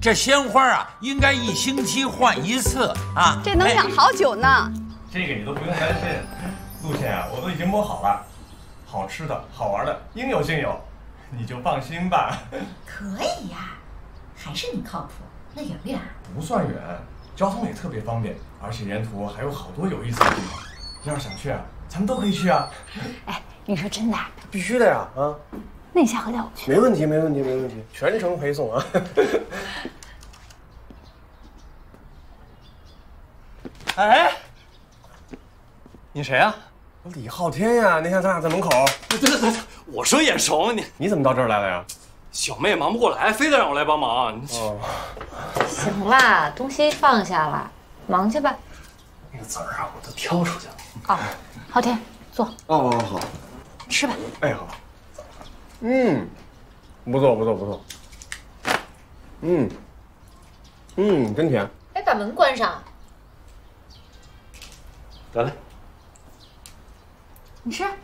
这鲜花啊，应该1星期换1次啊。 这能养好久呢。 这个你都不用担心，路线啊，我都已经摸好了，好吃的好玩的应有尽有，你就放心吧。 可以呀，还是你靠谱。那远不远？ 不算远，交通也特别方便，而且沿途还有好多有意思的地方。要是想去啊，咱们都可以去啊。 哎，你说真的？ 必须的呀！啊， 那你下回带我去。 没问题，没问题，没问题，全程陪送啊。 哎，你谁啊？ 李昊天呀！那天咱俩在门口。 对，我说眼熟， 你怎么到这儿来了呀？ 小妹忙不过来，非得让我来帮忙。 哦， 行啦，东西放下了，忙去吧。 那个籽儿啊，我都挑出去了。 哦，昊天，坐。 哦，好， 吃吧。 哎，好。不错，不错，不错。真甜。 哎，把门关上。 得嘞。 你吃。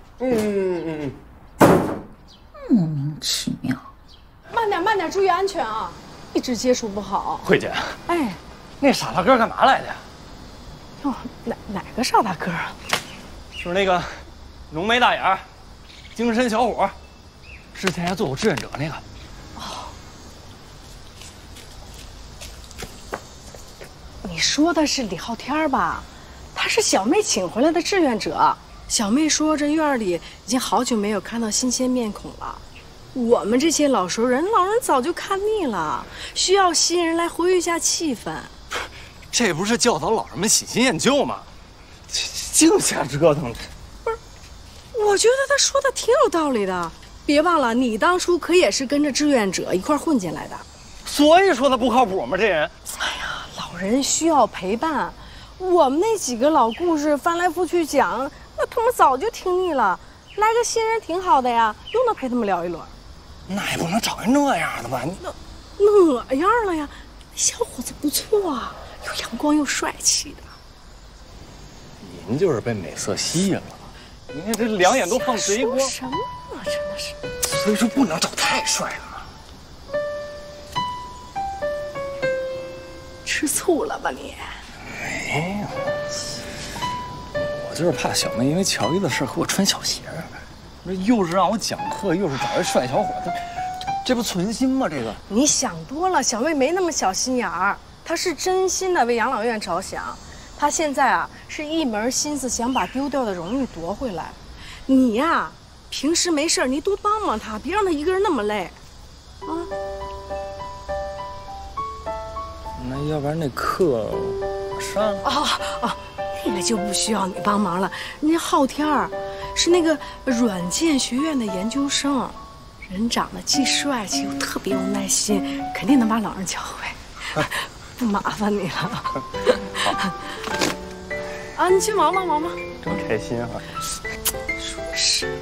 莫名其妙。 慢点，注意安全啊！一直接触不好。 慧姐， 哎， 那傻大个干嘛来的呀？ 哟，哪个傻大个啊？ 就是那个浓眉大眼、精神小伙，之前还做过志愿者那个。 哦，你说的是李昊天吧？他是小妹请回来的志愿者。小妹说，这院里已经好久没有看到新鲜面孔了。我们这些老熟人，老人早就看腻了，需要新人来活跃一下气氛。 这不是教导老人们喜新厌旧吗？净瞎折腾。 不是，我觉得他说的挺有道理的。别忘了，你当初可也是跟着志愿者一块混进来的。 所以说他不靠谱吗？这人。 哎呀，老人需要陪伴。我们那几个老故事翻来覆去讲，那他们早就听腻了。来个新人挺好的呀，又能陪他们聊一轮。 那也不能找个那样的吧？ 那样了呀？小伙子不错啊，又阳光又帅气的。 您就是被美色吸引了。您看这两眼都放贼光。 什么啊，真的是。 所以说不能找太帅的嘛。 吃醋了吧你？ 没有，我就是怕小妹因为乔伊的事和我穿小鞋。这又是让我讲课，又是找一帅小伙子，这不存心吗？这个你想多了，小妹没那么小心眼儿，她是真心的为养老院着想。她现在啊是一门心思想把丢掉的荣誉夺回来。你呀，平时没事你多帮帮她，别让她一个人那么累，啊。 那要不然那课我上。 那个就不需要你帮忙了。人家昊天儿是那个软件学院的研究生，人长得既帅气又特别有耐心，肯定能把老人教会，不麻烦你了。啊，你去忙吧，忙吧。 真开心啊！ 说是。